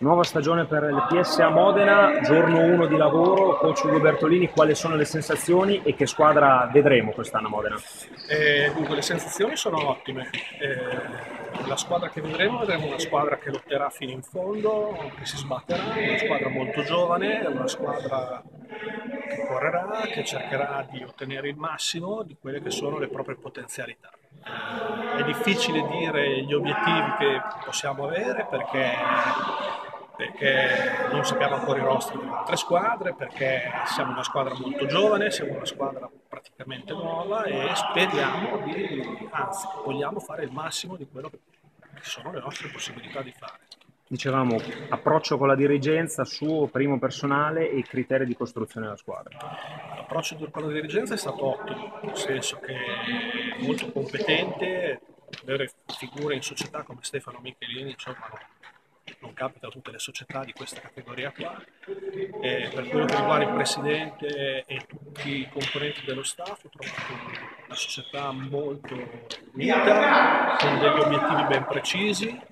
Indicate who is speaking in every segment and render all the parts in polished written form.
Speaker 1: Nuova stagione per il PSA Modena, giorno 1 di lavoro, coach Ugo Bertolini, quali sono le sensazioni e che squadra vedremo quest'anno a Modena?
Speaker 2: Dunque le sensazioni sono ottime, la squadra che vedremo una squadra che lotterà fino in fondo, che si sbatterà, una squadra molto giovane, una squadra che correrà, che cercherà di ottenere il massimo di quelle che sono le proprie potenzialità. È difficile dire gli obiettivi che possiamo avere perché non sappiamo ancora i roster delle altre squadre, perché siamo una squadra molto giovane, siamo una squadra praticamente nuova e anzi, vogliamo fare il massimo di quello che sono le nostre possibilità di fare.
Speaker 1: Dicevamo, approccio con la dirigenza, suo primo personale e i criteri di costruzione della squadra.
Speaker 2: L'approccio con la dirigenza è stato ottimo, nel senso che è molto competente, avere figure in società come Stefano Michelini, insomma, non capita a tutte le società di questa categoria qua. Per quello che riguarda il presidente e tutti i componenti dello staff, ho trovato una società molto unita, con degli obiettivi ben precisi,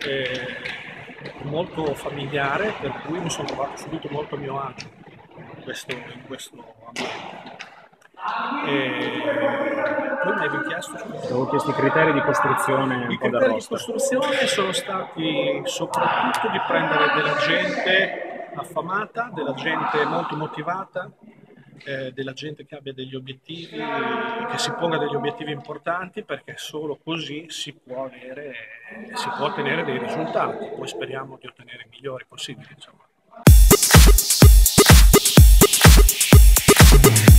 Speaker 2: molto familiare, per cui mi sono trovato subito molto a mio agio in questo ambiente. Poi mi avevi chiesto,
Speaker 1: Avevo chiesto i criteri di costruzione un
Speaker 2: i
Speaker 1: po' del
Speaker 2: criteri di
Speaker 1: roster.
Speaker 2: costruzione sono stati soprattutto di prendere della gente affamata, della gente molto motivata, della gente che abbia degli obiettivi, che si ponga degli obiettivi importanti, perché solo così si può ottenere dei risultati. Poi speriamo di ottenere i migliori possibili, insomma.